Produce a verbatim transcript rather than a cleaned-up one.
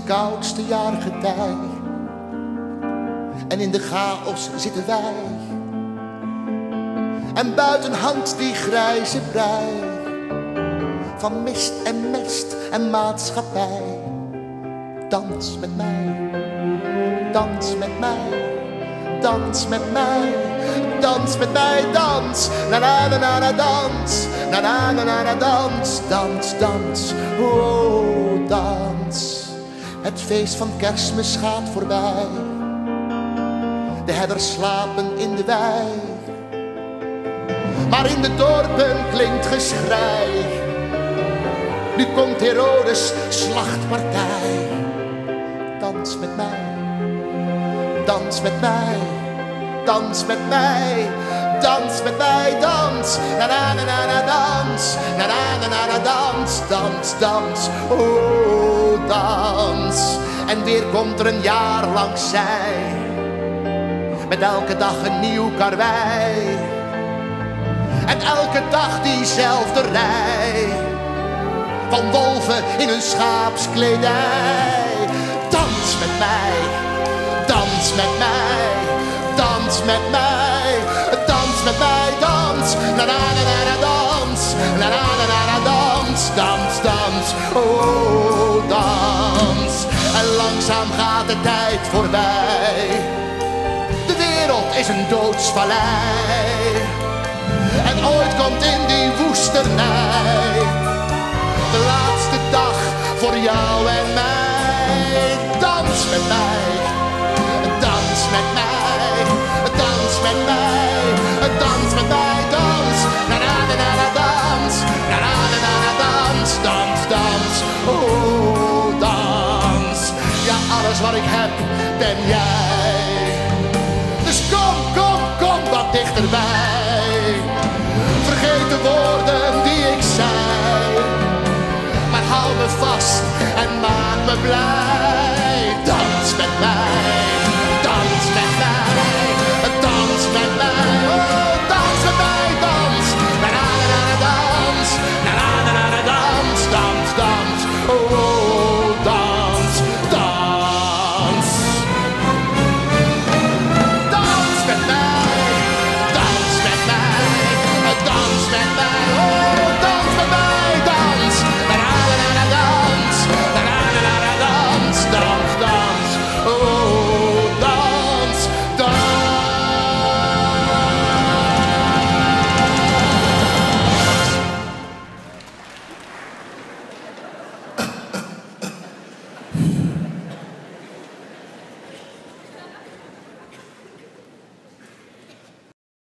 koudste jaargetij. En in de chaos zitten wij. En buiten hangt die grijze brei van mist en mest en maatschappij. Dans met mij, dans met mij, dans met mij, dans met mij, dans, na na na na na dans, na na na na na dans, dans, dans, oh dans. Het feest van Kerstmis gaat voorbij, de herders slapen in de wei, maar in de dorpen klinkt geschrei. Nu komt Herodes slachtpartij. Dans met mij, dans met mij, dans met mij, dans met mij, dans, na na na na na dans, na na na na na dans, dans, dans, oh dans. En weer komt er een jaar lang zij, met elke dag een nieuw karwei. En elke dag diezelfde rij van wolven in hun schaapskledij. Dans met mij, dans met mij, dans met mij, dans met mij, dans, na na na na na dans, na na na na na dans, dans, dans, oh dans. En langzaam gaat de tijd voorbij, de wereld is een doodsvallei. En ooit komt in die woestenij de laatste dag voor jou en mij. Dans met mij, dans met mij, dans met mij, dans met mij, dans, na na na na na dans, na na na na na dans, dans, dans, oh dans. Ja, alles wat ik heb ben jij. Dus kom, kom, kom wat dichterbij. Vergeet de woorden die ik zei, maar hou me vast en maak me blij. Dans met mij,